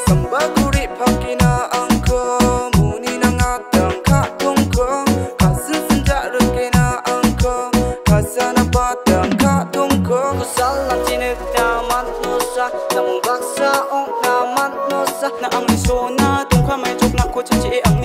Sambako Repake na angko muni na ngatang katongko kasen jarak na angko kasana patang katongko kusalam tinek tamat nusa namung baksa ong namat nusa na ang lisona tungka may chok na ko chachi ang